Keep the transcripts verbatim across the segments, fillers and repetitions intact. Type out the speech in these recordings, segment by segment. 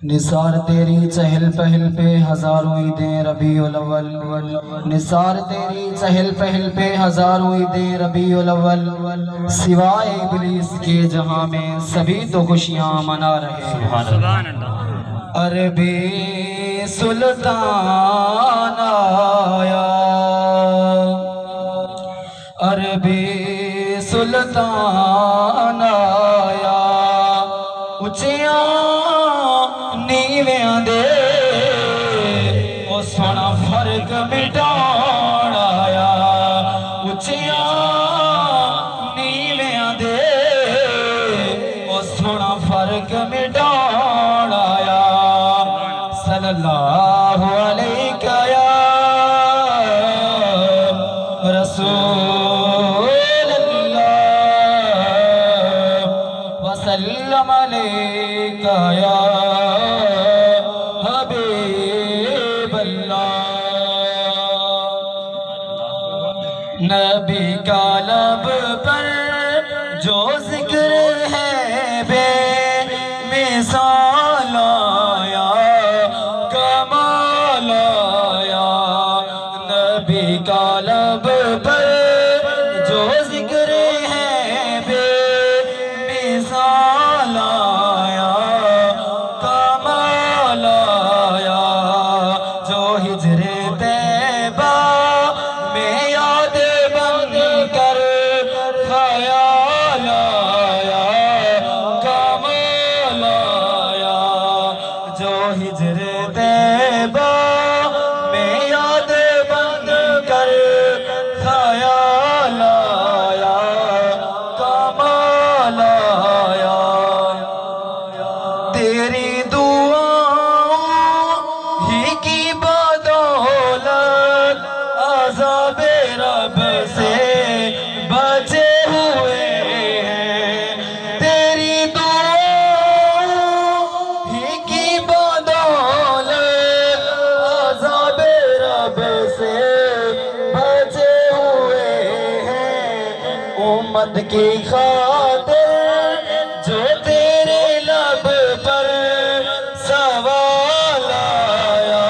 نثار تیری چہل پہل پہ ہزاروں عیدیں ربیع الاول، نثار تیری چہل پہل پہ ہزاروں عیدیں ربیع الاول، سوائے ابلیس کے جہاں میں سبھی تو خوشیاں منا رہے ہیں۔ سبحان اللہ۔ عربی سلطان آیا، عربی سلطان آیا، اچھیاں نیویاں دے او سونا فرق مٹان آیا، اچھیاں نیویاں دے او سونا فرق مٹان آیا۔ صلی اللہ علیہ یا رسول وسلم علیک یا حبیب اللہ۔ نبی کا لب پر جو ذکر ہے بے مثال آیا، کمال آیا۔ نبی کا لب پر جو ذکر ہے بے مثال آیا، کمال آیا۔ جو ہجر طیبہ میں یاد بن کر خیال آیا، کمال آیا۔ جو ہجر طیبہ میں یاد بن کر خیال آیا، کمال آیا۔ تیری دعاؤں ہی کی بدولت عذاب رب سے بچے ہوئے ہیں، تیری دعاؤں ہی کی بدولت عذاب رب سے بچے ہوئے ہیں۔ امت کی خاطر جو تیرے لب پر سوال آیا،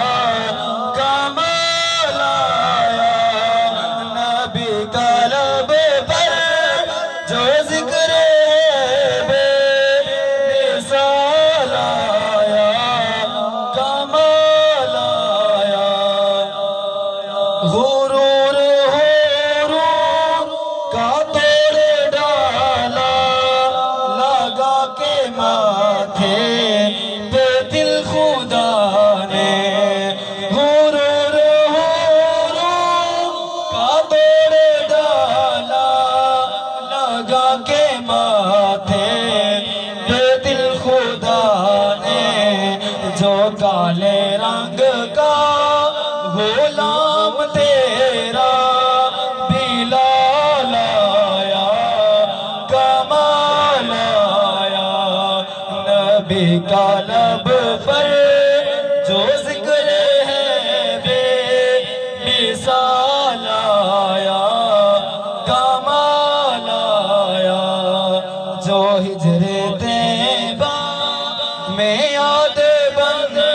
کمال آیا۔ نبی کا لب پر جو ذکر ہے بے مثال آیا، کمال آیا۔ غرور غرور کا توڑ ڈالا، لگا کے ماتھے پہ دل خدا نے، غرور غرور کا توڑ ڈالا، لگا کے ماتھے پہ دل خدا نے۔ جو کالے رنگ کا غلام تیرا بلال آیا، کمال آیا۔ نبی کا لب پر جو ذکر ہے بے مثال آیا، کمال آیا۔ جو ہجر طیبہ میں یاد بن